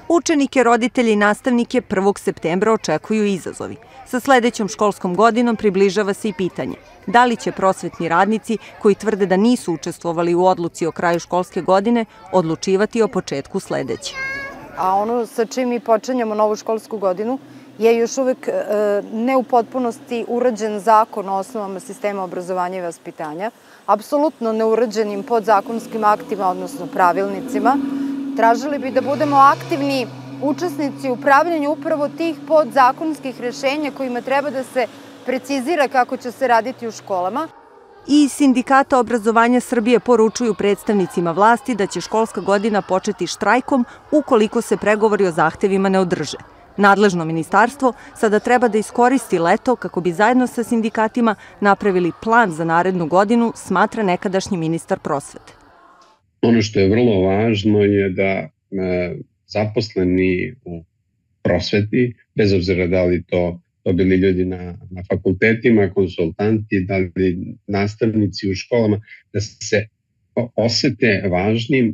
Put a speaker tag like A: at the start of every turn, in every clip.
A: Učenike, roditelje i nastavnike 1. septembra očekuju izazovi. Sa sledećom školskom godinom približava se i pitanje da li će prosvetni radnici koji tvrde da nisu učestvovali u odluci o kraju školske godine odlučivati o početku sledeće.
B: A ono sa čim mi počinjemo novu školsku godinu je još uvek ne u potpunosti urađen zakon o osnovama sistema obrazovanja i vaspitanja, apsolutno neurađenim podzakonskim aktima, odnosno pravilnicima. Tražili bi da budemo aktivni učesnici u pravljenju upravo tih podzakonskih rešenja kojima treba da se precizira kako će se raditi u školama.
A: I iz Sindikata obrazovanja Srbije poručuju predstavnicima vlasti da će školska godina početi štrajkom ukoliko se pregovori o zahtevima ne održe. Nadležno ministarstvo sada treba da iskoristi leto kako bi zajedno sa sindikatima napravili plan za narednu godinu, smatra nekadašnji ministar prosvete.
C: Ono što je vrlo važno je da zaposleni u prosveti, bez obzira da li to bili ljudi na fakultetima, konsultanti, da li nastavnici u školama, da se osete važnim,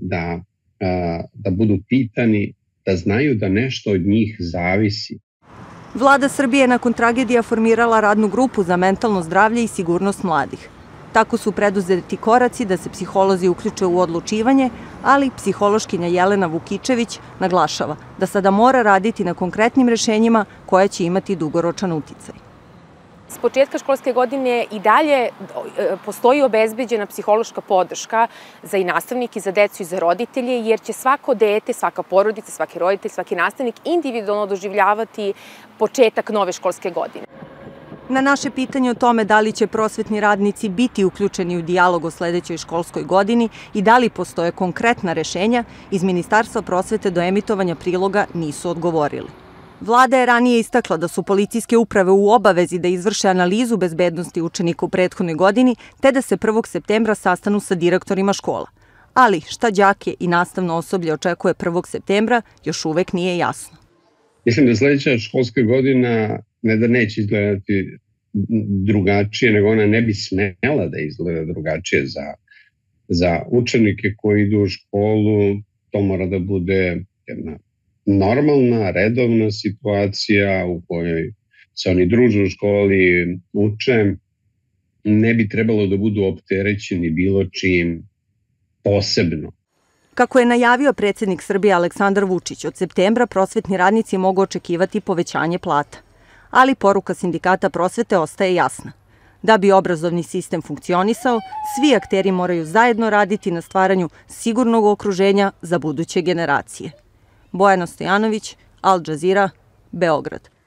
C: da budu pitani, da znaju da nešto od njih zavisi.
A: Vlada Srbije nakon tragedija formirala radnu grupu za mentalno zdravlje i sigurnost mladih. Tako su preduzeti koraci da se psiholozi uključe u odlučivanje, ali psihološkinja Jelena Vukičević naglašava da sada mora raditi na konkretnim rešenjima koja će imati dugoročan uticaj.
D: S početka školske godine i dalje postoji obezbeđena psihološka podrška za i nastavnike, za decu i za roditelje, jer će svako dete, svaka porodica, svaki roditelj, svaki nastavnik individualno doživljavati početak nove školske godine.
A: Na naše pitanje o tome da li će prosvetni radnici biti uključeni u dijalog o sledećoj školskoj godini i da li postoje konkretna rešenja, iz Ministarstva prosvete do emitovanja priloga nisu odgovorili. Vlada je ranije istakla da su policijske uprave u obavezi da izvrše analizu bezbednosti učenika u prethodnoj godini, te da se 1. septembra sastanu sa direktorima škola. Ali šta đake i nastavno osoblje očekuje 1. septembra još uvek nije jasno.
C: Mislim da sledeća školska godina ne da neće izgledati drugačije, nego ona ne bi smela da izgleda drugačije za učenike koji idu u školu. To mora da bude jedna normalna, redovna situacija u kojoj se oni druže u školi, uče. Ne bi trebalo da budu opterećeni bilo čim posebno.
A: Kako je najavio predsjednik Srbije Aleksandar Vučić, od septembra prosvetni radnici mogu očekivati povećanje plata. Ali poruka Sindikata prosvete ostaje jasna. Da bi obrazovni sistem funkcionisao, svi akteri moraju zajedno raditi na stvaranju sigurnog okruženja za buduće generacije. Bojana Stojanović, Al Jazeera, Beograd.